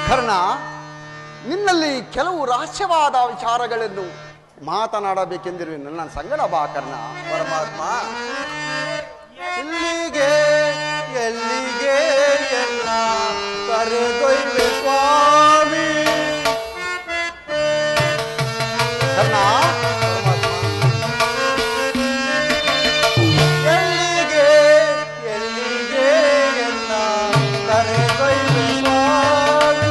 ಕರ್ಣ, ನಿನ್ನಲ್ಲಿ ಕೆಲವು ರಹಸ್ಯವಾದ ವಿಚಾರಗಳನ್ನು ಮಾತನಾಡಬೇಕೆಂದಿರುವೆ. ನನ್ನ ಸಂಗಡ ಬಾ ಕರ್ಣ. ಪರಮಾತ್ಮ, ಇಲ್ಲಿಗೆ ಎಲ್ಲಿಗೆ ಎಲ್ಲ ಕರೆದೊಯ್ವೆ ಸ್ವಾಮಿ. ಕರ್ಣ, ಎಲ್ಲಿಗೆ ಎಲ್ಲಿಗೆ ಎಲ್ಲ ಕರೆದೊಯ್ವೆ ಸ್ವಾಮಿ.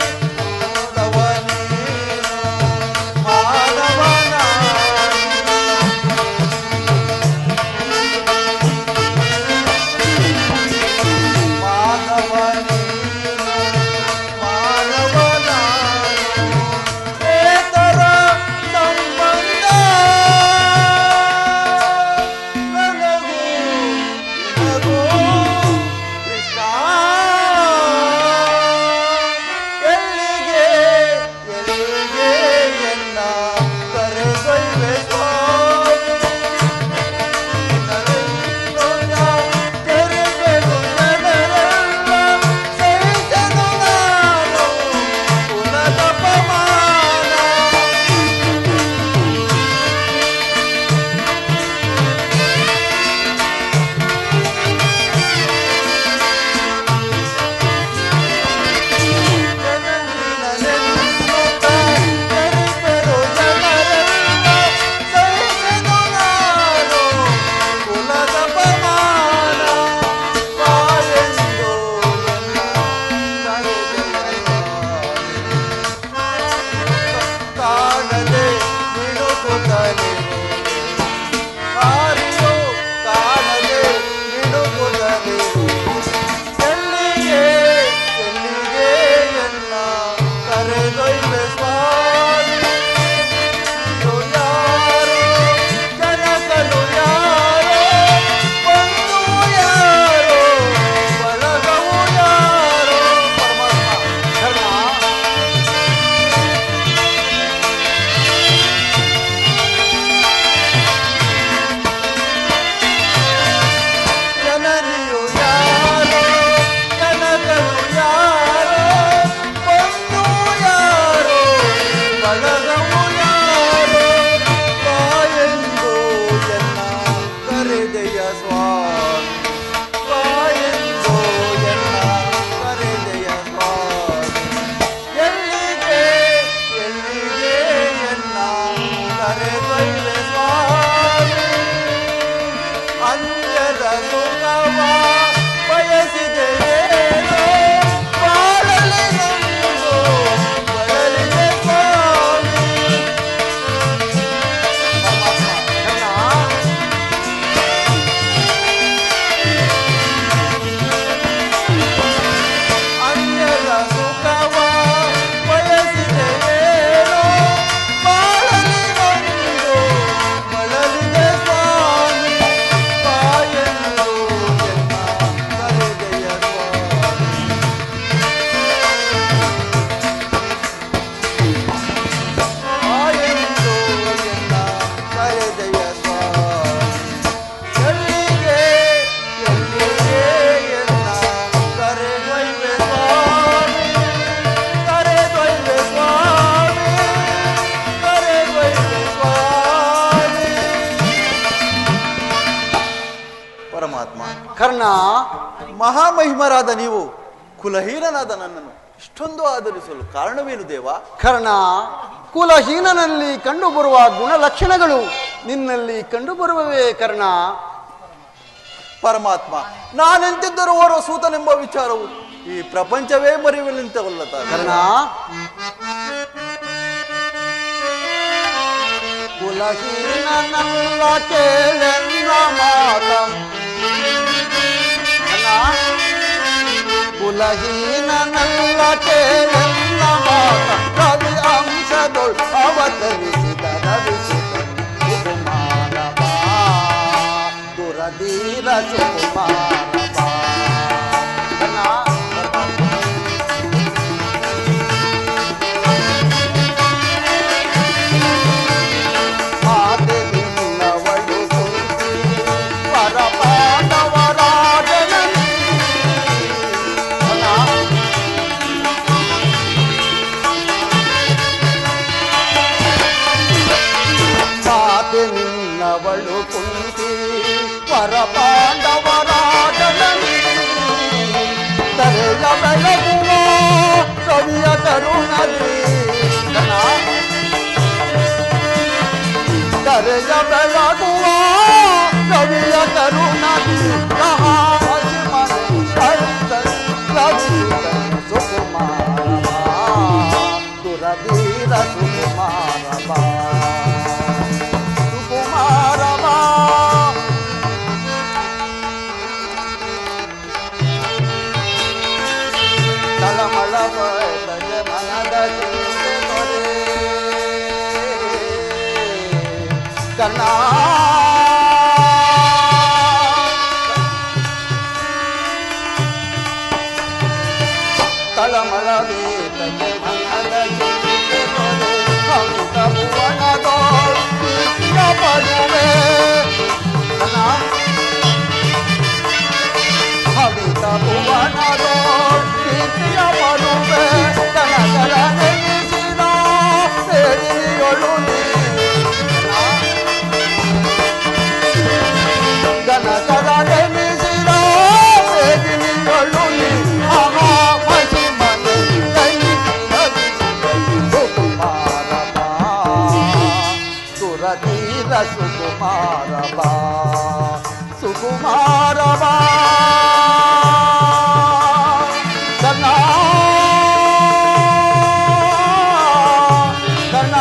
ಕರ್ಣ, ಮಹಾಮಹಿಮರಾದ ನೀವು ಕುಲಹೀನನಾದ ನನ್ನನ್ನು ಇಷ್ಟೊಂದು ಆದರಿಸಲು ಕಾರಣವೇನು ದೇವ? ಕರ್ಣ, ಕುಲಹೀನನಲ್ಲಿ ಕಂಡುಬರುವ ಗುಣಲಕ್ಷಣಗಳು ನಿನ್ನಲ್ಲಿ ಕಂಡುಬರುವವೇ ಕರ್ಣ. ಪರಮಾತ್ಮ, ನಾನೆಂತಿದ್ದರೂ ಓರ್ವ ಸೂತನೆಂಬ ವಿಚಾರವು ಈ ಪ್ರಪಂಚವೇ ಮರೆಯುವಂತವಲ್ಲ ಕರ್ಣ. ಕುಲಹೀನನಲ್ಲ ಕೇಳೆನ್ನ ಮಾತ, ಕುಲಹೀನನಲ್ಲ ಕೇಳೆನ್ನ ಮಾತ, ಕವಿ ಅಂಶದೊಳ್ ಅವತರಿಸಿದ ರವಿಸುತ ಸುಕುಮಾರವ, ದುರಧೀರ ಸುಕುಮಾರವ. ಪರ ಪಾಂಡವರಾಜನಲ್ಲಿ ತರೆಯ ಬೆಳಗುವ ಕವಿಯ ಕರುಣದಿ ತರೆಯ ಬೆಳಗುವ ಕವಿಯ ಕರುಣದಿ ಸುಕುಮಾರ ದುರಧೀರ ಸುಕುಮಾರ ಸುಕುಮಾರ ತಳಮಳ ಮನದ ಚಿಂತೆ ತೊರೆ ಕರ್ಣ ತಳಮಳ ವೇದನೆ ಮನದ ಚಿಂತೆ ತೊರೆ ಅಮೃತ ಭುವನದೋಳ್ ಪ್ರೀತಿಯ ಪಡುವೆ ಅಮೃತ ಭುವನದೋಳ್ ಪ್ರೀತಿಯ ಪಡುವೆ ಕನಕರ ನೆನೆಸಿದ ಸೇರಿಯೊಳು ಕನಕರ ನೆನೆಸಿದ ಸೇರಿಯೊಳು ಸುಕುಮಾರ ಬಾ ಸುಕುಮಾರ ಬಾ ಕರ್ಣ ಕರ್ಣ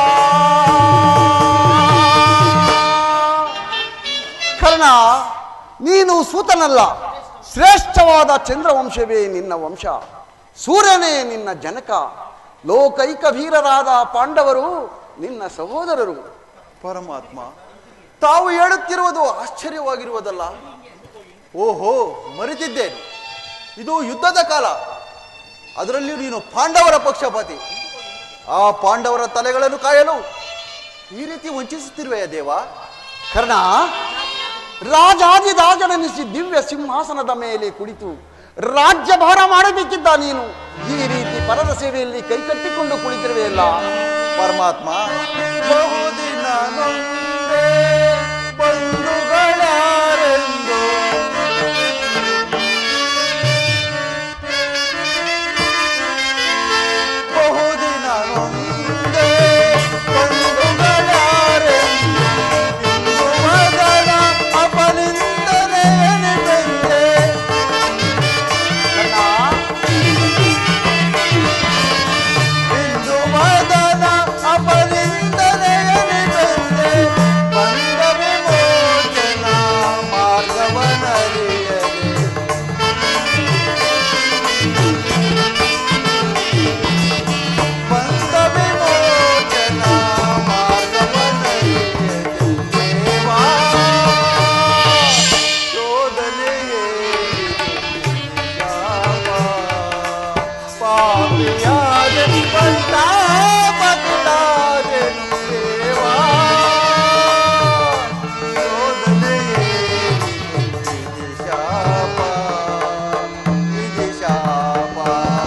ಕರ್ಣ ನೀನು ಸೂತನಲ್ಲ, ಶ್ರೇಷ್ಠವಾದ ಚಂದ್ರವಂಶವೇ ನಿನ್ನ ವಂಶ, ಸೂರ್ಯನೇ ನಿನ್ನ ಜನಕ, ಲೋಕೈಕ ವೀರರಾದ ಪಾಂಡವರು ನಿನ್ನ ಸಹೋದರರು. ಪರಮಾತ್ಮ, ತಾವು ಹೇಳುತ್ತಿರುವುದು ಆಶ್ಚರ್ಯವಾಗಿರುವುದಲ್ಲ. ಓಹೋ, ಮರೆತಿದ್ದೇನೆ, ಇದು ಯುದ್ಧದ ಕಾಲ. ಅದರಲ್ಲಿಯೂ ನೀನು ಪಾಂಡವರ ಪಕ್ಷಪಾತಿ. ಆ ಪಾಂಡವರ ತಲೆಗಳನ್ನು ಕಾಯಲು ಈ ರೀತಿ ವಂಚಿಸುತ್ತಿರುವೆಯ ದೇವ? ಕರ್ಣ, ರಾಜಾದಿರಾಜನೆನಿಸಿ ದಿವ್ಯ ಸಿಂಹಾಸನದ ಮೇಲೆ ಕುಳಿತು ರಾಜ್ಯಭಾರ ಮಾಡಬೇಕಿದ್ದ ನೀನು ಈ ರೀತಿ ಪರರ ಸೇವೆಯಲ್ಲಿ ಕೈಕಟ್ಟಿಕೊಂಡು ಕುಳಿತಿರುವೆಯಲ್ಲ. ಪರಮಾತ್ಮ, ಬಹುದಿನ ನೊಂದೆ ಬಂಧುಗಳಾರೆಂದು ಬಹುದಿನ ನೊಂದೆ ಬಂಧುಗಳಾರೆಂದು ಇಂದು ಮದನ ಅಪನಿಂದನೆ ಎನಿಬಂದೆ. ಇಂದು ಮದನ ಅಪನಿಂದನೆ ಎನಿಬಂದೆ ಬಂದ ವಿಮೋಚನ ಮಾರ್ಗವನರಿಯದೆ ಬಂದ ವಿಮೋಚನ ಮಾರ್ಗವನರಿಯದೆ ದೇವಾ ಶೋಧನೆಯೇ ಪಾಪಿಯಾದೆ ಪಂತಾಪಕ್ತಾದೆನು ದೇವಾ ಶೋಧನೆಯೇ ವಿಧಿ ಶಾಪ ವಿಧಿ ಶಾಪ.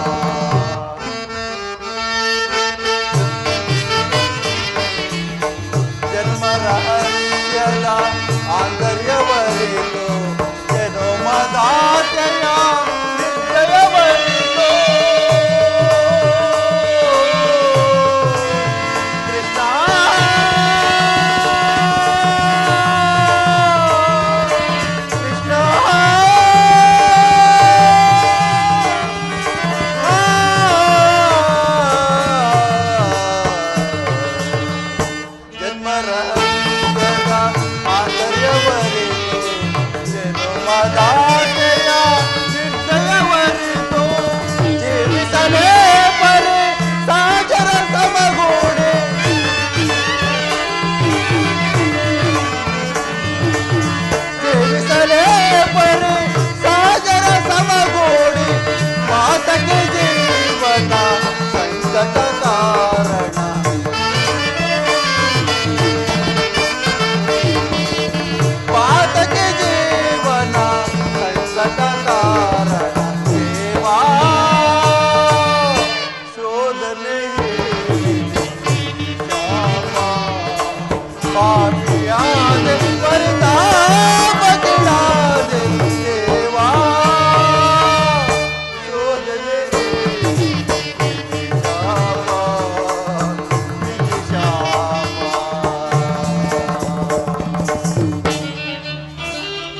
ಜನ್ಮ ರಹಸ್ಯದ ಆಂತರ್ಯವರಿತು ಜನುಮದಾತೆಯ ನಿಶ್ಚಯವರಿತು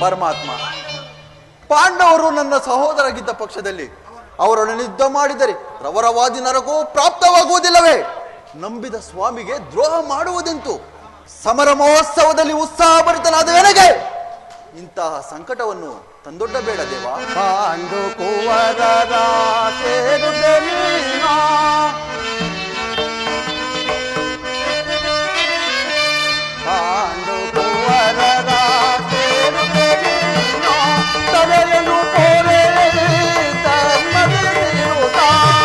ಪರಮಾತ್ಮ, ಪಾಂಡವರು ನನ್ನ ಸಹೋದರಗಿದ್ದ ಪಕ್ಷದಲ್ಲಿ ಅವರೊಡನೆ ಯುದ್ಧ ಮಾಡಿದರೆ ರವರವಾದಿ ನರಕೋ ಪ್ರಾಪ್ತವಾಗುವುದಿಲ್ಲವೇ? ನಂಬಿದ ಸ್ವಾಮಿಗೆ ದ್ರೋಹ ಮಾಡುವುದೆಂತು? ಸಮರ ಮಹೋತ್ಸವದಲ್ಲಿ ಉತ್ಸಾಹಭರಿತನಾದ ನನಗೆ ಇಂತಹ ಸಂಕಟವನ್ನು ತಂದೊಡ್ಡಬೇಡ ದೇವ. ಪಾಂಡು ಕುವರರ ಸೇರುದೆ ನೀನೋ, ಪಾಂಡು ಕುವರರ ಸೇರುದೆ ನೀನೋ, ತಲೆಯನ್ನು ಕೋರೆ ಧರ್ಮದಿರುತ್ತ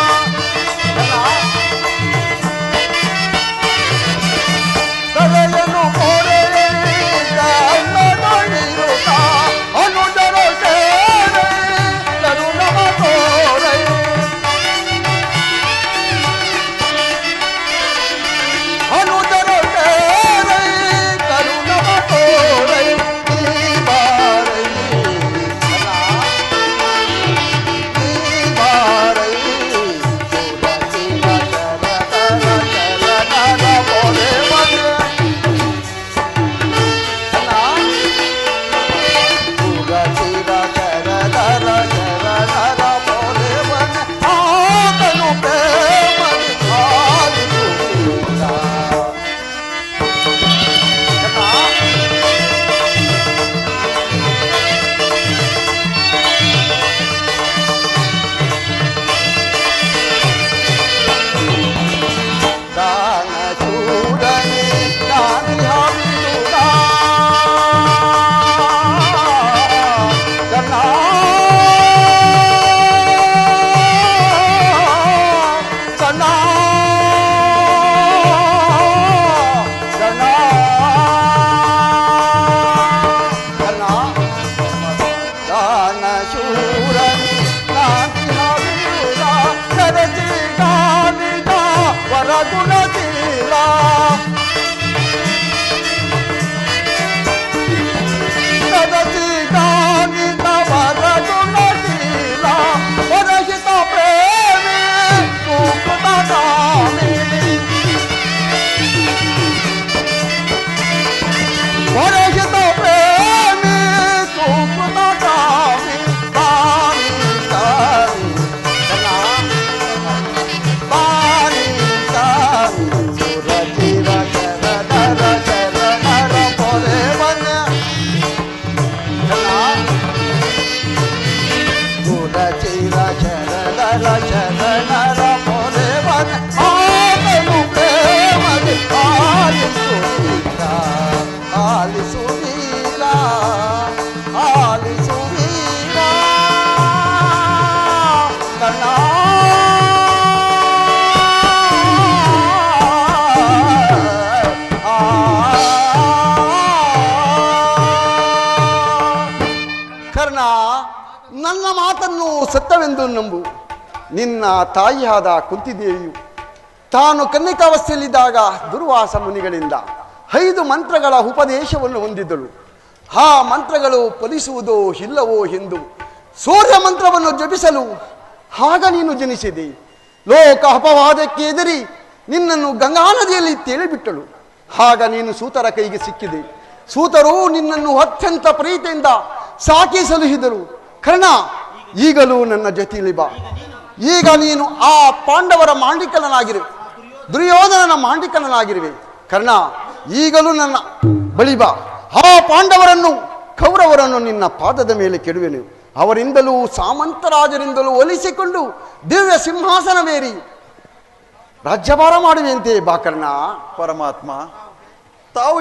ತಲೆಯನ್ನು ಕೋರೆ ಧರ್ಮದಿರುತ್ತ ಅನುಜರ ಸೇರೆ ಕರುಣವ ತೋರೆ, ಅನುಜರ ಸೇರೆ ಕರುಣವ ತೋರೆ ಈ ಬಾರೈ ಈ ಬಾರೈ ಬೋಲೆ ಮನೆ ನನ್ನ ಮಾತನ್ನು ಸತ್ಯವೆಂದು ನಂಬು. ನಿನ್ನ ತಾಯಿಯಾದ ಕುಂತಿದೇವಿಯು ತಾನು ಕನ್ನಿಕಾವಸ್ಥೆಯಲ್ಲಿದ್ದಾಗ ದುರ್ವಾಸ ಮುನಿಗಳಿಂದ 5 ಮಂತ್ರಗಳ ಉಪದೇಶವನ್ನು ಹೊಂದಿದ್ದಳು. ಆ ಮಂತ್ರಗಳು ಫಲಿಸುವುದೋ ಇಲ್ಲವೋ ಎಂದು ಸೂರ್ಯ ಮಂತ್ರವನ್ನು ಜಪಿಸಲು ಆಗ ನೀನು ಜನಿಸಿದೆ. ಲೋಕ ಅಪವಾದಕ್ಕೆ ಎದುರಿ ನಿನ್ನನ್ನು ಗಂಗಾ ನದಿಯಲ್ಲಿ ತೇಲಿಬಿಟ್ಟಳು. ಆಗ ನೀನು ಸೂತರ ಕೈಗೆ ಸಿಕ್ಕಿದೆ. ಸೂತರು ನಿನ್ನನ್ನು ಅತ್ಯಂತ ಪ್ರೀತಿಯಿಂದ ಸಾಕಿ ಸಲುಹಿದರು. ಕರ್ಣ, ಈಗಲೂ ನನ್ನ ಜೊತೆಯಲ್ಲಿ ಬಾ. ಈಗ ನೀನು ಆ ಪಾಂಡವರ ಮಾಂಡಿಕಲನಾಗಿರುವೆ, ದುರ್ಯೋಧನನ ಮಾಂಡಿಕಲನಾಗಿರುವೆ. ಕರ್ಣ, ಈಗಲೂ ನನ್ನ ಬಳಿ ಬಾ. ಆ ಪಾಂಡವರನ್ನು ಕೌರವರನ್ನು ನಿನ್ನ ಪಾದದ ಮೇಲೆ ಕೆಡುವೆನು. ಅವರಿಂದಲೂ ಸಾಮಂತರಾಜರಿಂದಲೂ ಒಲಿಸಿಕೊಂಡು ದಿವ್ಯ ಸಿಂಹಾಸನವೇರಿ ರಾಜ್ಯಭಾರ ಮಾಡುವೆಂತೆ ಬಾ ಕರ್ಣ. ಪರಮಾತ್ಮ, ತಾವು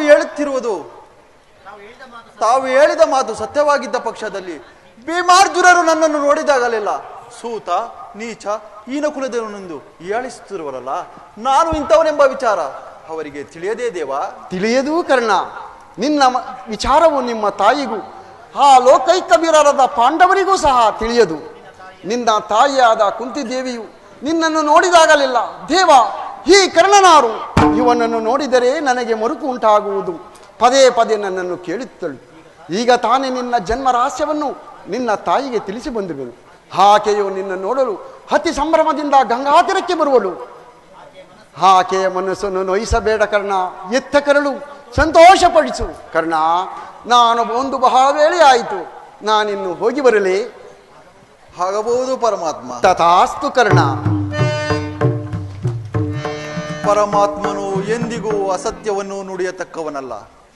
ಹೇಳಿದ ಮಾತು ಸತ್ಯವಾಗಿದ್ದ ಪಕ್ಷದಲ್ಲಿ ಭೀಮಾರ್ಜುನರು ನನ್ನನ್ನು ನೋಡಿದಾಗಲೆಲ್ಲ ಸೂತ, ನೀಚ, ಈನ ಕುಲದೇವನೆಂದು ಹೀಯಾಳಿಸುತ್ತಿರುವರಲ್ಲ, ನಾನು ಇಂಥವನೆಂಬ ವಿಚಾರ ಅವರಿಗೆ ತಿಳಿಯದೇ ದೇವ? ತಿಳಿಯದು ಕರ್ಣ. ನಿನ್ನ ವಿಚಾರವು ನಿಮ್ಮ ತಾಯಿಗೂ ಆ ಲೋಕೈಕವೀರರಾದ ಪಾಂಡವರಿಗೂ ಸಹ ತಿಳಿಯದು. ನಿನ್ನ ತಾಯಿಯಾದ ಕುಂತಿದೇವಿಯು ನಿನ್ನನ್ನು ನೋಡಿದಾಗಲಿಲ್ಲ, ದೇವ ಈ ಕರ್ಣನಾರು, ಇವನನ್ನು ನೋಡಿದರೆ ನನಗೆ ಮರುಕು ಉಂಟಾಗುವುದು, ಪದೇ ಪದೇ ನನ್ನನ್ನು ಕೇಳುತ್ತಳು. ಈಗ ತಾನೇ ನಿನ್ನ ಜನ್ಮ ರಹಸ್ಯವನ್ನು ನಿನ್ನ ತಾಯಿಗೆ ತಿಳಿಸಿ ಬಂದಿರುವೆನು. ಆಕೆಯು ನಿನ್ನ ನೋಡಲು ಅತಿ ಸಂಭ್ರಮದಿಂದ ಗಂಗಾತೀರಕ್ಕೆ ಬರುವಳು. ಆಕೆಯ ಮನಸ್ಸನ್ನು ನೋಯಿಸಬೇಡ ಕರ್ಣ. ಎತ್ತ ಕರಳು ಸಂತೋಷಪಡಿಸು ಕರ್ಣ. ನಾನು ಒಂದು ಬಹಳ ವೇಳೆ ಆಯಿತು, ನಾನಿನ್ನು ಹೋಗಿ ಬರಲಿ. ಆಗಬಹುದು ಪರಮಾತ್ಮ. ತಥಾಸ್ತು ಕರ್ಣ. ಪರಮಾತ್ಮನು ಎಂದಿಗೂ ಅಸತ್ಯವನ್ನು ನುಡಿಯತಕ್ಕವನಲ್ಲ.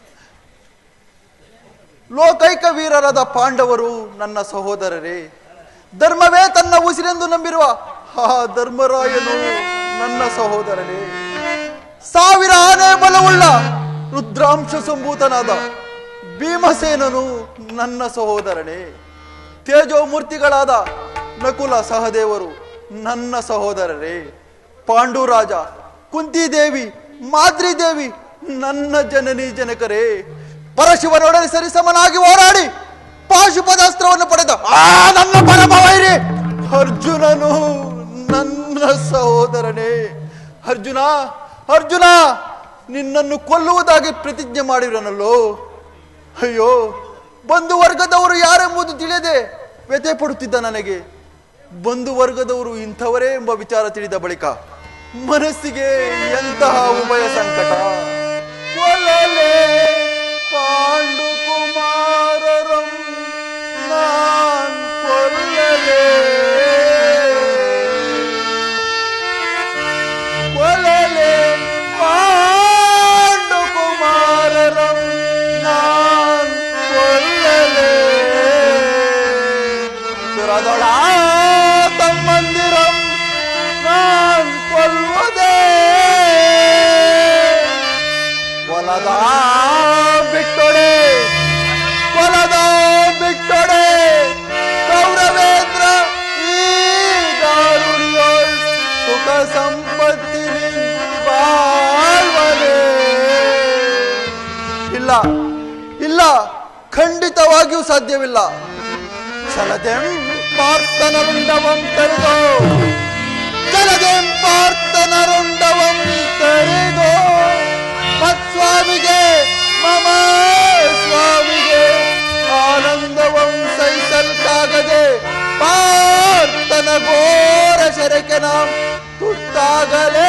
ಲೋಕೈಕ ವೀರರಾದ ಪಾಂಡವರು ನನ್ನ ಸಹೋದರರೇ. ಧರ್ಮವೇ ತನ್ನ ಉಸಿರೆಂದು ನಂಬಿರುವ ಆ ಧರ್ಮರಾಯನು ನನ್ನ ಸಹೋದರನೇ. 1000 ಆನೆ ಬಲವುಳ್ಳ ರುದ್ರಾಂಶ ಸಂಭೂತನಾದ ಭೀಮಸೇನನು ನನ್ನ ಸಹೋದರನೇ. ತೇಜೋಮೂರ್ತಿಗಳಾದ ನಕುಲ ಸಹದೇವರು ನನ್ನ ಸಹೋದರರೇ. ಪಾಂಡುರಾಜ, ಕುಂತಿದೇವಿ, ಮಾದ್ರಿದೇವಿ ನನ್ನ ಜನನಿ ಜನಕರೇ. ಪರಶಿವನೊಡನೆ ಸರಿಸಮನಾಗಿ ಹೋರಾಡಿ ಪಾಶುಪದಾಸ್ತ್ರವನ್ನು ಪಡೆದ ನನ್ನ ಪರಮವೈರಿ ಅರ್ಜುನನು ನನ್ನ ಸಹೋದರನೇ. ಅರ್ಜುನ, ಅರ್ಜುನ, ನಿನ್ನನ್ನು ಕೊಲ್ಲುವುದಾಗಿ ಪ್ರತಿಜ್ಞೆ ಮಾಡಿರನಲ್ಲೋ. ಅಯ್ಯೋ, ಬಂಧು ವರ್ಗದವರು ಯಾರೆಂಬುದು ತಿಳಿಯದೆ ವ್ಯಥೆ ಪಡುತ್ತಿದ್ದ ನನಗೆ ಬಂಧು ವರ್ಗದವರು ಇಂಥವರೇ ಎಂಬ ವಿಚಾರ ತಿಳಿದ ಬಳಿಕ ಮನಸ್ಸಿಗೆ ಎಂತಹ ಉಭಯ ಸಂಕಟ. ಕೊಲ್ಲಲೇ ಪಾಂಡು ಕುಮಾರರಂ ನಾನ್ ಕೊಲ್ಲಲೇ, ಕೊಲ್ಲಲೇ ಪಾಂಡು ಕುಮಾರರಂ ನಾನ್ ಕೊಲ್ಲಲೇ, ಸುರದೊಳ ತಮ್ಮಂದಿರಂ ನಾನ್ ಕೊಲ್ಲುವುದೇ, ಕೊಲದ ಬಿಟ್ಟೊಡೆ, ಕೊಲದ ಬಿಟ್ಟೊಡೆ ಕೌರವೇಂದ್ರ ಈ ದಾರುಣಿಯೋಳ್ ಸುಖ ಸಂಪತ್ತಿನಿ ಬಾಳ್ವನೆ. ಇಲ್ಲ ಇಲ್ಲ, ಖಂಡಿತವಾಗಿಯೂ ಸಾಧ್ಯವಿಲ್ಲ. ಛಲದೆಂ ಪಾರ್ಥನರುಂಡವಂ ತರಿದೋ, ಛಲದೆಂ ಪಾರ್ಥನರುಂಡವಂ ತರಿದೋ, ಮತ್ಸ್ವಾಮಿಗೆ ಮಮ ಸ್ವಾಮಿಗೆ ಆನಂದವಂ ಸಹಿಸಲ್ಕಾಗದೆ ಪಾರ್ಥನ ಘೋರ ಶರಕ್ಕೆ ನಾಂ ತುತ್ತಾಗಲೇ